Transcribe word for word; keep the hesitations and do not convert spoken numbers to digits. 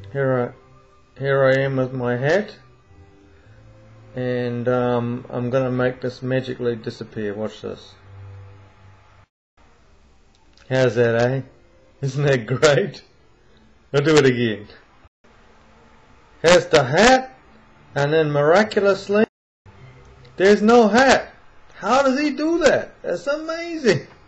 Here I, here I am with my hat, and um, I'm gonna make this magically disappear. Watch this. How's that, eh? Isn't that great? I'll do it again. Here's the hat, and then miraculously, there's no hat. How does he do that? That's amazing.